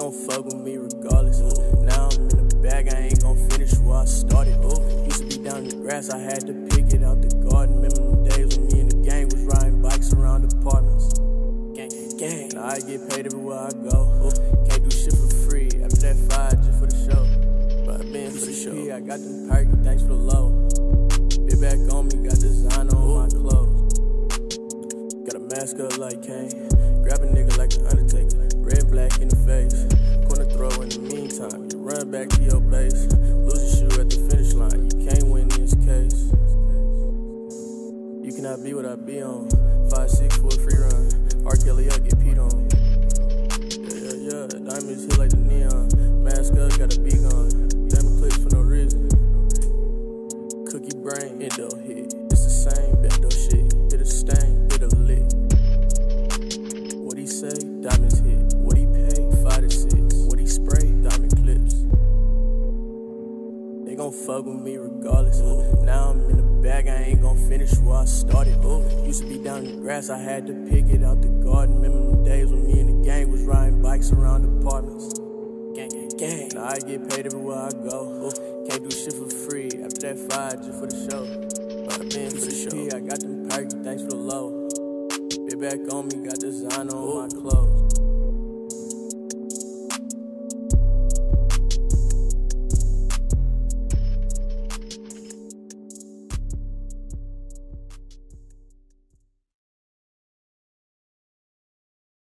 gon' fuck with me regardless. Now I'm in the bag, I ain't gon' finish where I started. Used to be down in the grass, I had to pick it out the garden. Remember them days when me and the gang was riding bikes around apartments. Gang. Now I get paid everywhere I go. Can't do shit for free. After that fire, just for the show. But I been for the show. I got them perky, thanks for the low. Bit back on me, got designer on my clothes. Got a mask up like Kane. Grab a nigga like the Undertaker. Red and black in the face. Corner throw in the meantime. You run back to your base. Lose your shoe at the finish line. You can't win in this case. You cannot be what I be on. 5'6" for a free run. R. Kelly up, get peed on. Yeah. Diamonds hit like the neon. Mask up, got a beat on. Diamond clips for no reason. Cookie brain, endo hit. It's the same, bendo shit. Hit a stain, hit a lick. What he say? Diamonds hit. What he pay? 5 to 6. What he spray? Diamond clips. They gon' fuck with me regardless. Now I'm in the bag, I ain't gon' finish where I started. Used to be down in the grass, I had to pick it out the garden. Remember them days when me and the gang was riding bikes around apartments. Gang. Now I get paid everywhere I go. Can't do shit for free. After that fire, just for the show. But I been for the show. I got them perky, thanks for the low. Bit back on me, got designer on my clothes.